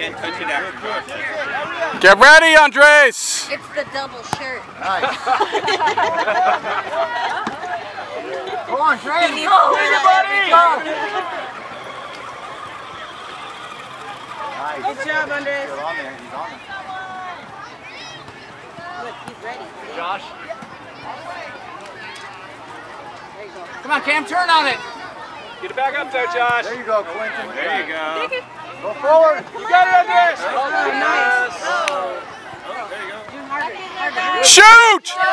Again, touch it after. Get ready, Andres! It's the double shirt. Nice. Go on, Andres. Go, buddy. Nice. Good job, Andres. He's on there. He's on there. Look, he's ready. Josh. There you go. Come on, Cam, turn on it. Get it back up there, Josh. There you go, Clinton. There you go. Go forward. You got it, Andres. Oh, nice. Oh, there you go. Harder. Shoot!